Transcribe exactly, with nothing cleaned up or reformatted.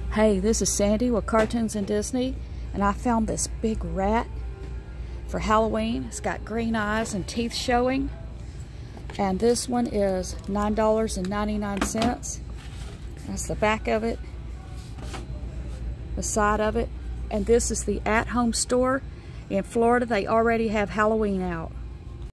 Hey, this is Sandy with Cartoons and Disney, and I found this big rat for Halloween. It's got green eyes and teeth showing, and this one is nine dollars and ninety-nine cents. That's the back of it, the side of it, and this is the at-home store. In Florida, they already have Halloween out.